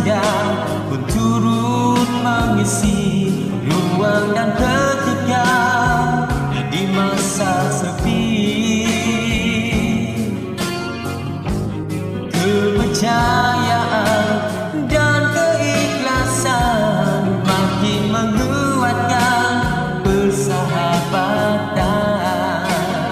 senja pun turut mengisi ruang dan ketika di masa sepi. Kepercayaan dan keikhlasan makin menguatkan persahabatan.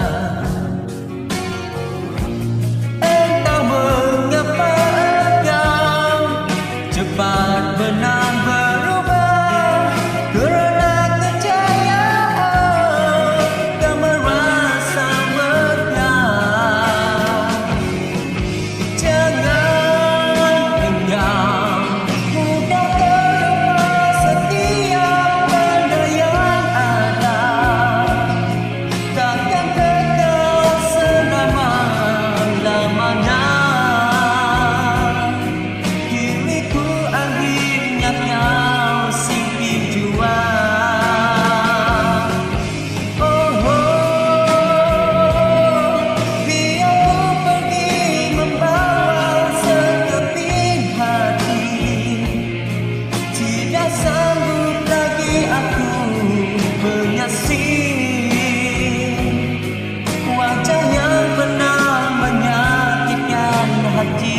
Entah mengapa engkau cepat benang berubah, kerana kejayaan kau merasa megah. Jangan engkau mudah terlupa setiap benda yang ada, takkan kekal selama-lamanya. Diriku akhirnya kau simpi jua. Oh, biar ku pergi membawa sekeping hati. Tidak sanggup lagi aku menyaksikan wajah yang pernah menyakitkan hati.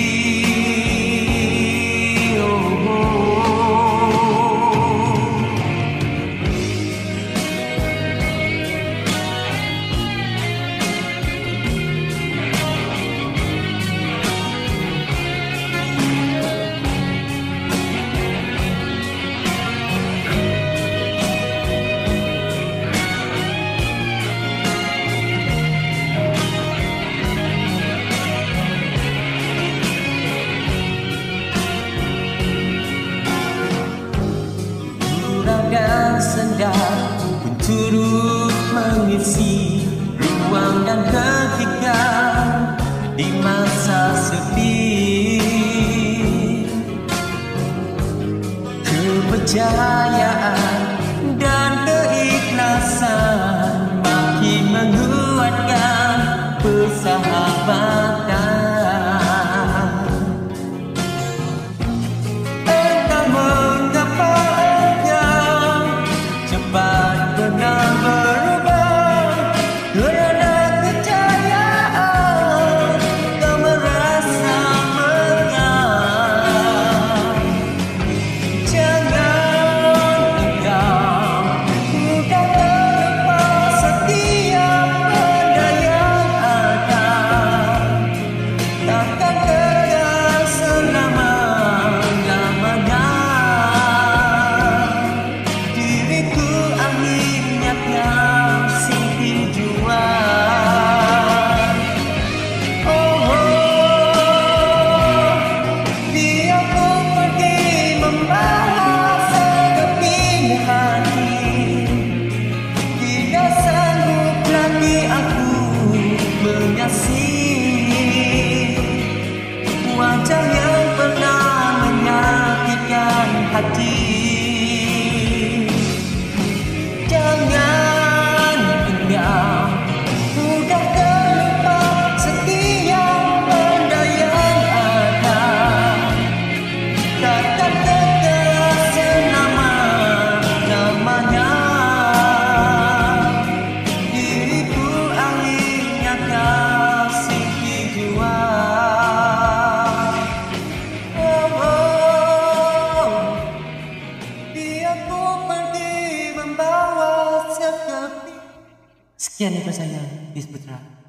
Dan senja pun turut mengisi ruang dan ketika di masa sepi. Kepercayaan dan keikhlasan makin menguatkan persahabatan. Entah mengapa cepat benang berubah, kerana kejayaan kau merasa megah. Jangan engkau mudah terlupa setiap benda yang ada, takkan kekal selama-lamanya. Diriku akhirnya kau simpi jua. Oh, biar ku pergi membawa sekeping hati. Tidak sanggup lagi aku menyaksikan wajah yang pernah menyakitkan hati. Jangan engkau mudah terlupa setiap benda yang ada, takkan kekal selama-lamanya. Diriku akhirnya kau simpi jua. Oh, biar ku pergi membawa sekepi. Sekian daripada saya, Yus Putra.